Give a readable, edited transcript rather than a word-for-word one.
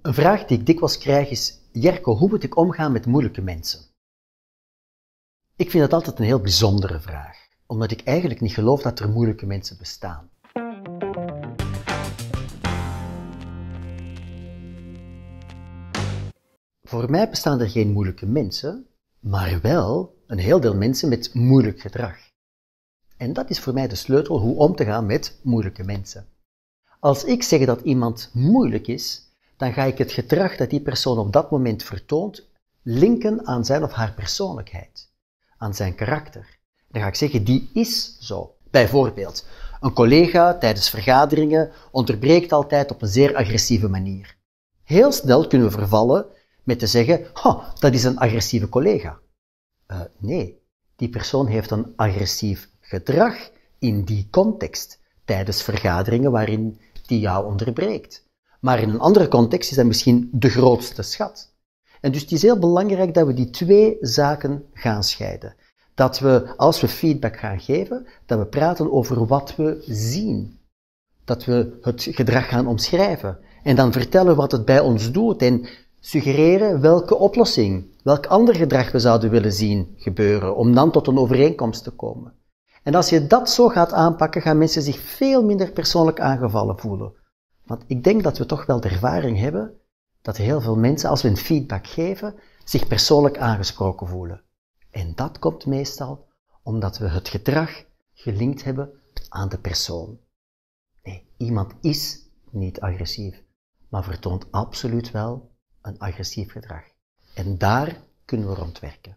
Een vraag die ik dikwijls krijg is: Jerko, hoe moet ik omgaan met moeilijke mensen? Ik vind dat altijd een heel bijzondere vraag, omdat ik eigenlijk niet geloof dat er moeilijke mensen bestaan. Voor mij bestaan er geen moeilijke mensen, maar wel een heel deel mensen met moeilijk gedrag. En dat is voor mij de sleutel hoe om te gaan met moeilijke mensen. Als ik zeg dat iemand moeilijk is, dan ga ik het gedrag dat die persoon op dat moment vertoont linken aan zijn of haar persoonlijkheid, aan zijn karakter. Dan ga ik zeggen, die is zo. Bijvoorbeeld, een collega tijdens vergaderingen onderbreekt altijd op een zeer agressieve manier. Heel snel kunnen we vervallen met te zeggen, dat is een agressieve collega. Nee, die persoon heeft een agressief gedrag in die context, tijdens vergaderingen waarin die jou onderbreekt. Maar in een andere context is dat misschien de grootste schat. En dus het is heel belangrijk dat we die twee zaken gaan scheiden. Dat we, als we feedback gaan geven, dat we praten over wat we zien. Dat we het gedrag gaan omschrijven. En dan vertellen wat het bij ons doet en suggereren welke oplossing, welk ander gedrag we zouden willen zien gebeuren, om dan tot een overeenkomst te komen. En als je dat zo gaat aanpakken, gaan mensen zich veel minder persoonlijk aangevallen voelen. Want ik denk dat we toch wel de ervaring hebben dat heel veel mensen, als we een feedback geven, zich persoonlijk aangesproken voelen. En dat komt meestal omdat we het gedrag gelinkt hebben aan de persoon. Nee, iemand is niet agressief, maar vertoont absoluut wel een agressief gedrag. En daar kunnen we rond werken.